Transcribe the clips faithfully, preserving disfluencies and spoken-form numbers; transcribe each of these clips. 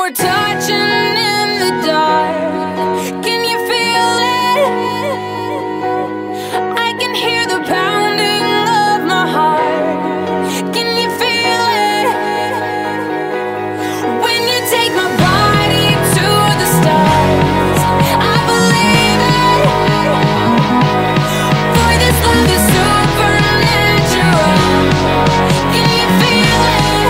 we're touching in the dark, can you feel it? I can hear the pounding of my heart. Can you feel it? When you take my body to the stars, I believe it. For this love is supernatural. Can you feel it?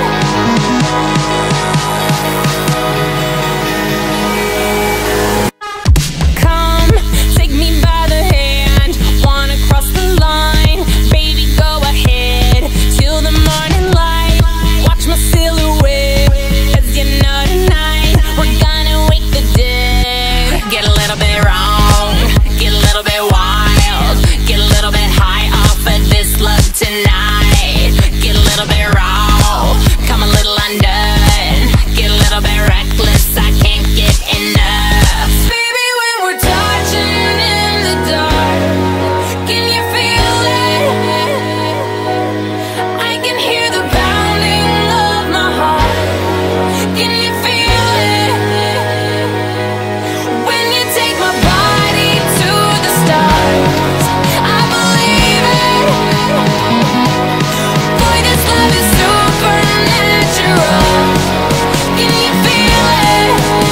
Come, take me by the hand, wanna cross the line. Baby, go ahead, till the morning light. Watch my silhouette, 'cause you know tonight we're gonna wake the dead. Get a little bit wrong, get a little bit wild, get a little bit high off of this love tonight. Get a little bit raw, come a little undone, get a little bit reckless, I can't get enough. Baby, when we're touching in the dark, can you feel it? I can hear the pounding of my heart. Can you feel it? When you take my body to the stars, I believe it. Boy, this love is supernatural. Can you feel it?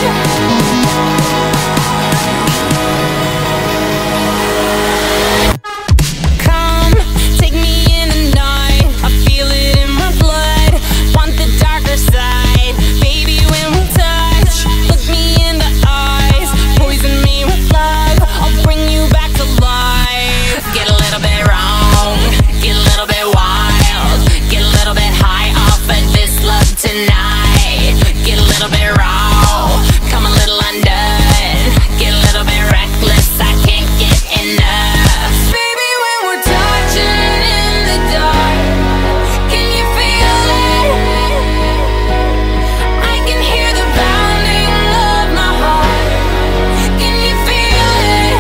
Come, take me in the night, I feel it in my blood. Want the darker side, baby, when we touch. Look me in the eyes, poison me with love, I'll bring you back to life. Get a little bit wrong, get a little bit wild, get a little bit high off of this love tonight. Get a little bit raw, come a little undone, get a little bit reckless, I can't get enough. Baby, when we're touching in the dark, can you feel it? I can hear the pounding of my heart. Can you feel it?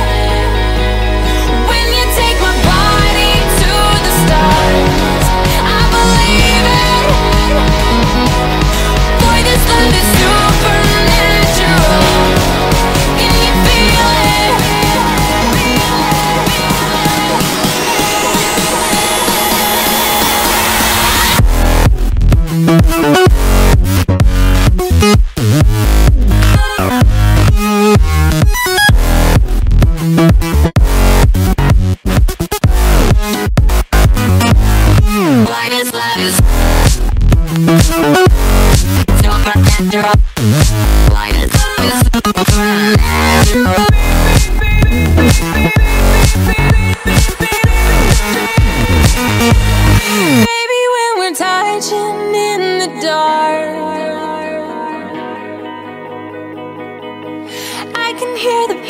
When you take my body to the stars, I believe it. Boy, this love is supernatural. Can you feel it? Why this love is supernatural. Why this love is supernatural. Baby, when we're touching in the dark, I can hear the